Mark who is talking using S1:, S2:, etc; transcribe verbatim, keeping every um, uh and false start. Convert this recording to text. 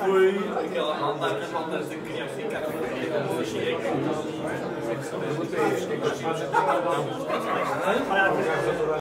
S1: foi aquela malta, as maltas que queriam ficar com o